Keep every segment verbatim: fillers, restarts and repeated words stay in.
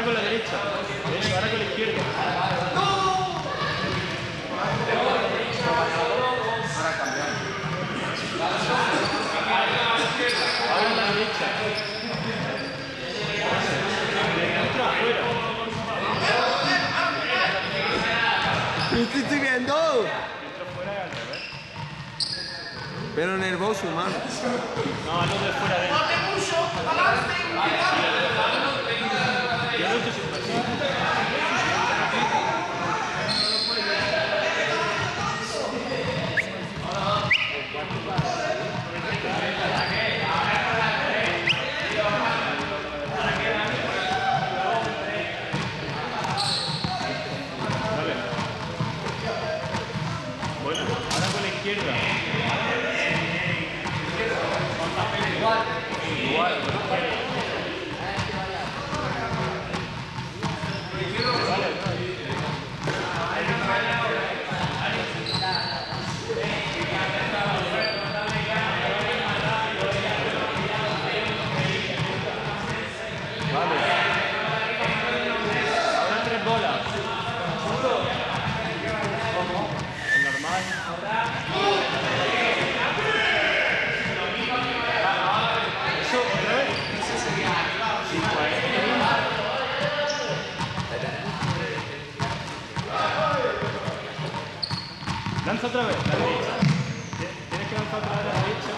con la derecha. Eso, ahora con la izquierda. Ahora cambiamos. Ahora en la derecha. Dentro afuera. ¡Lo estoy viendo! Dentro afuera y al revés. Pero nervoso, mano. No, no de fuera de. Yo no he hecho sin pasión. Bueno, ahora con la izquierda. Igual. Igual. Vale. Ahora tres bolas. Es normal. Eso, otra vez. Sí, pues. Lanza otra vez, la derecha. Tienes que lanzar otra vez la derecha.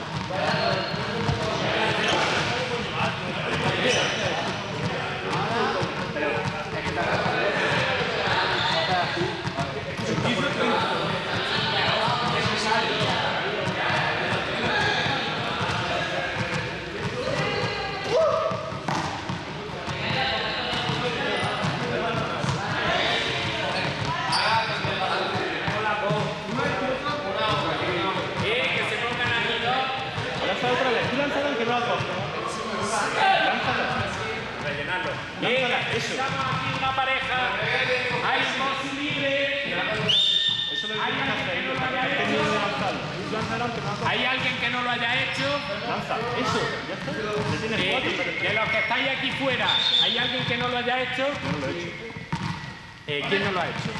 Lanza otra vez. Tú lánzala aunque no la cojas. Lánzala. Rellenarlo. Lánzala. Eso. Estamos aquí una pareja. Hay dos libres. Eso lo tienes que hacer. Lo que has tenido de lanzarlo. Tú lánzala aunque no la cojas. ¿Hay alguien que no lo haya hecho? Lanza. Eso. Ya está. Ya tienes Eh, cuatro. de los que estáis aquí fuera, ¿hay alguien que no lo haya hecho? Yo no lo he hecho. Eh, ¿Quién no lo ha hecho?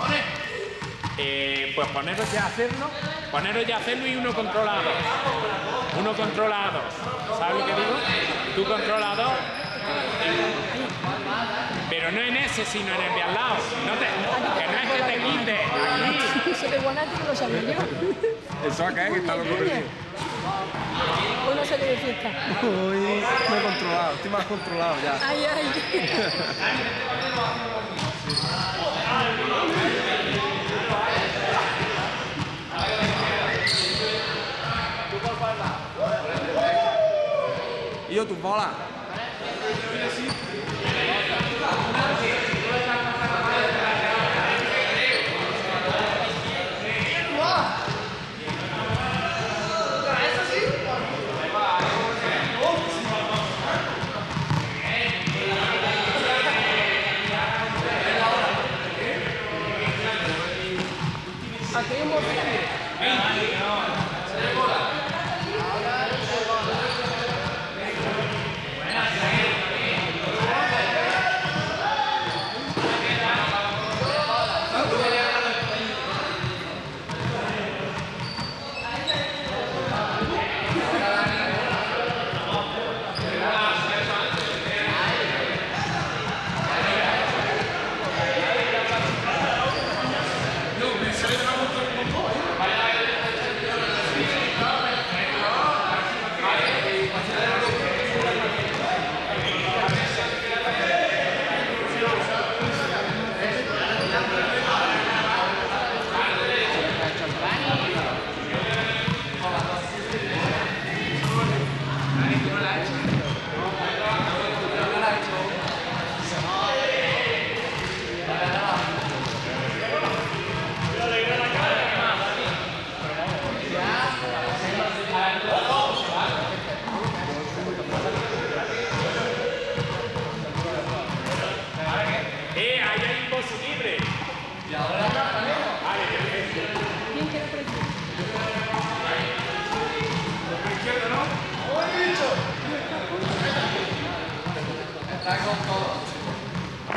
Eh, pues poneros ya a hacerlo, poneros ya a hacerlo y uno controla a dos. Uno controla a dos. ¿Sabes lo que digo? Tú controlas a dos, pero no en ese, sino en el de al lado. No te, que no es que te quites. Eso de Guanati no lo sabía yo. Eso acá es que está loco perdido. Hoy no se le de fiesta. Uy, me he controlado, estoy más controlado ya. Ay, ay. Y yo, tus bolas. Aquí hay un montón. Eh, ahí hay un bolso libre. ¿Quién quiere por aquí? Está con todo.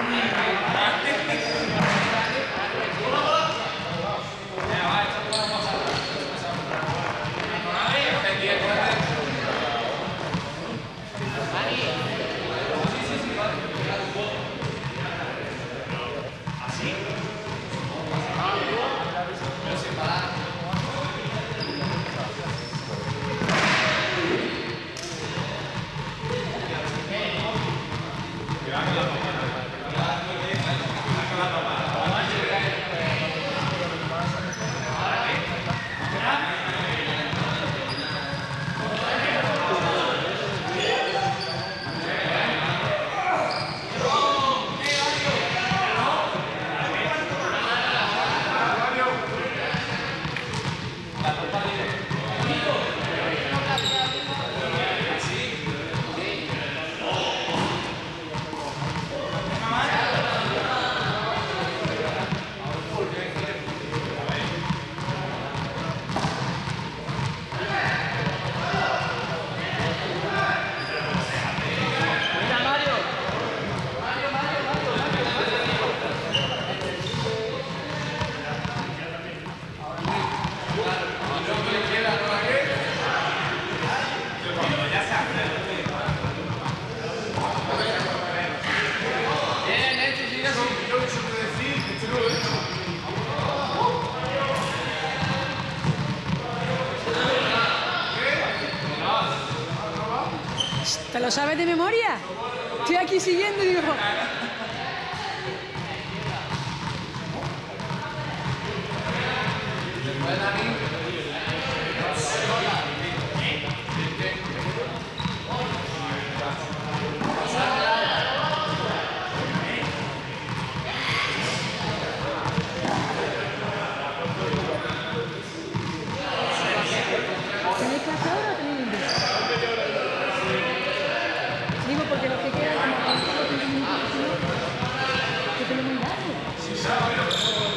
¿Te lo sabes de memoria? Estoy aquí siguiendo y digo... ¿Tenéis clase ahora o tenéis libre? Digo, porque los que quedan como que no tienen ningún curso, que tenemos muy largo.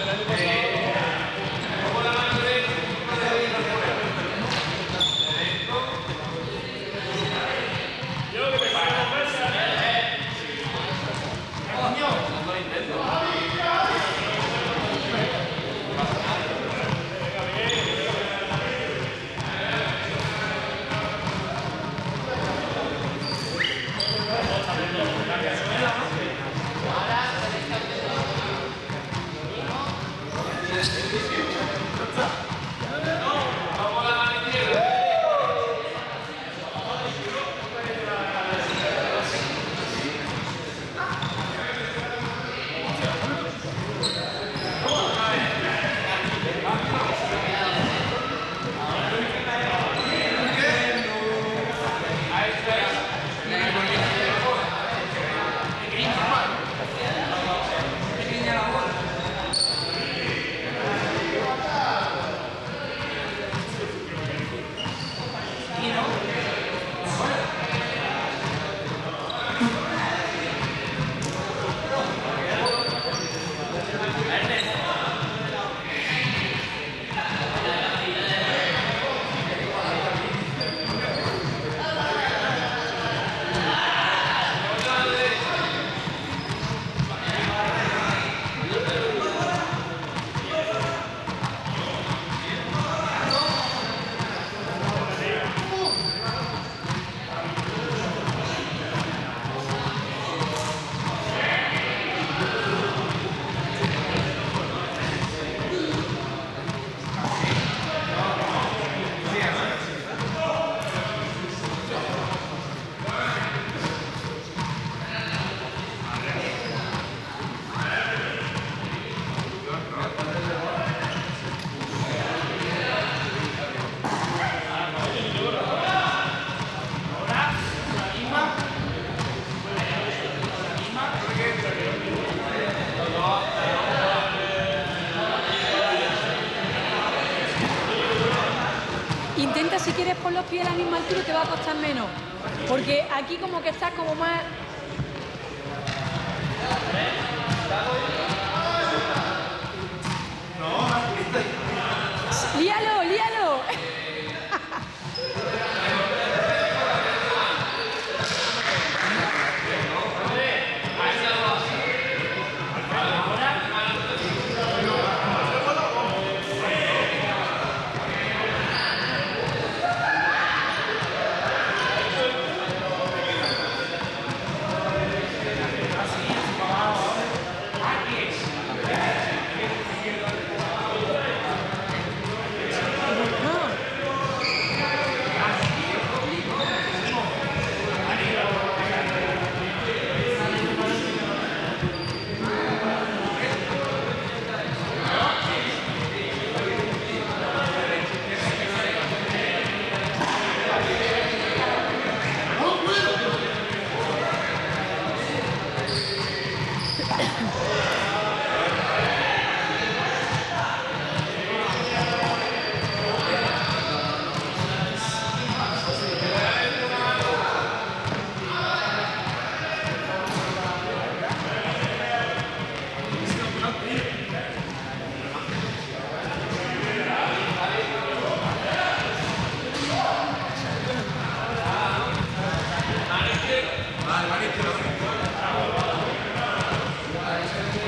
Intenta, si quieres, pon los pies a la misma altura y te va a costar menos. Porque aquí como que estás como más... ¡Líalo, líalo! Vale, vale,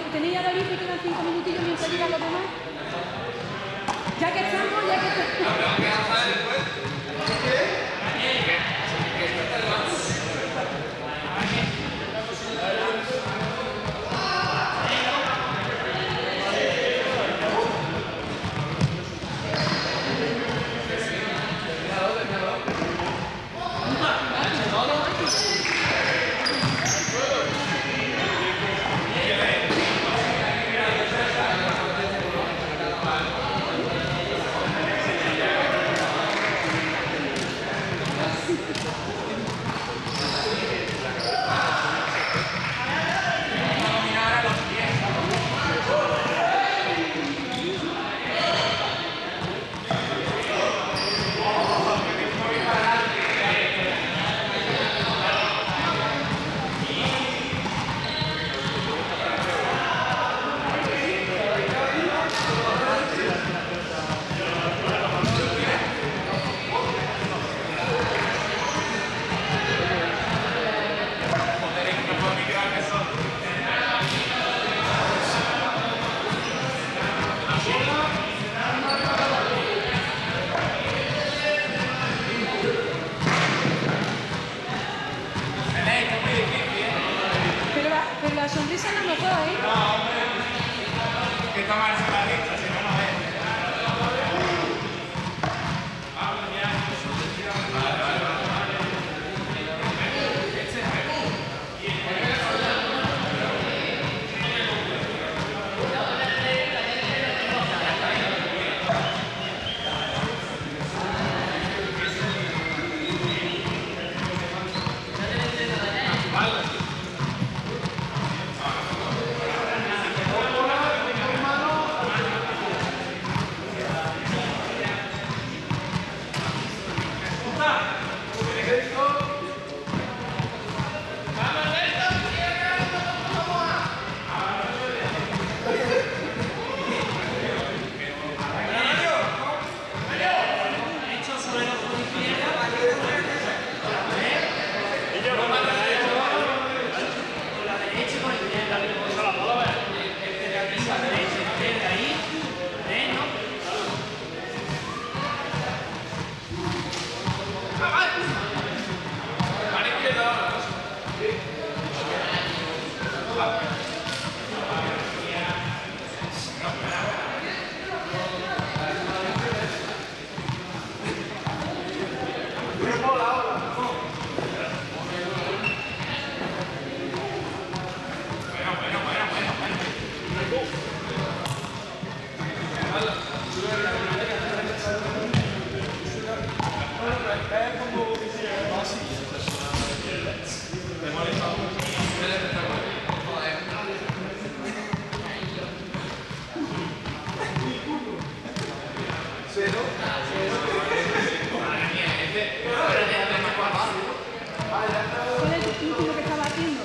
tenéis a David que quedan cinco minutillos mientras llegan los demás. Ya que estamos, ya que estamos. Pero la, pero la sonrisa no notó, ¿eh? No, hombre. Que tomarse la leche, si no, no es. ¿Cuál es el último que estaba haciendo?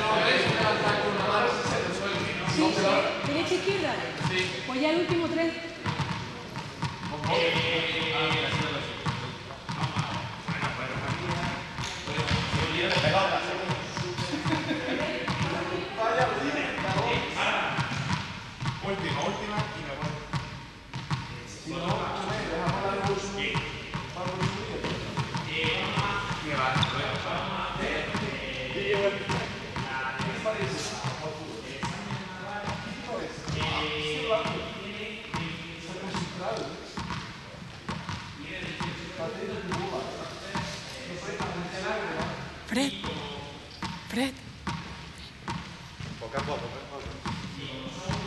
Sí, derecha izquierda. Pues ya el último tres. Última, última y me voy. Si no, dejamos la luz. Me va. Fred. Fred. Poco a poco, poco a poco.